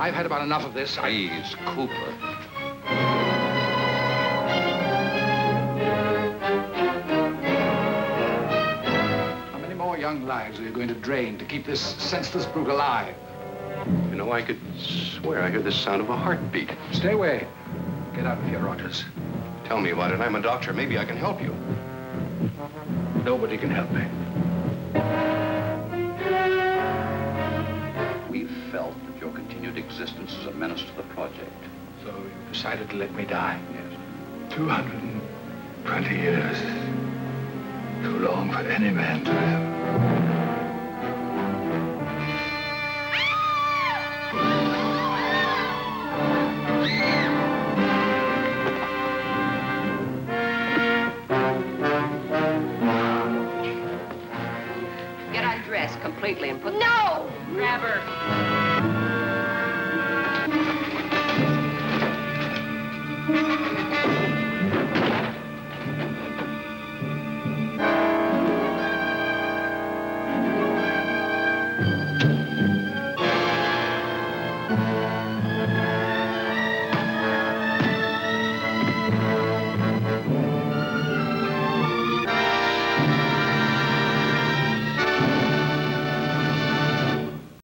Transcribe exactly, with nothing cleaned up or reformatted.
I've had about enough of this. Please, Cooper. How many more young lives are you going to drain to keep this senseless brute alive? You know, I could swear I hear the sound of a heartbeat. Stay away. Get out of here, Rogers. Tell me about it. I'm a doctor. Maybe I can help you. Nobody can help me. We felt that your continued existence is a menace to the project. So you decided to let me die? Yes. two hundred twenty years. Too long for any man to live. Get undressed completely and put... No! Grab her.